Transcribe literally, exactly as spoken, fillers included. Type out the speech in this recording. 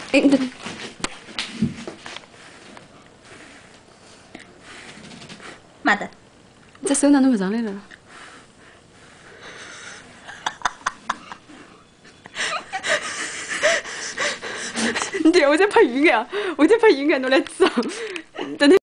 哎，等等。 妈的， 这手哪能不上来了？对，我在拍预案，我在拍预案，侬来指啊！等等。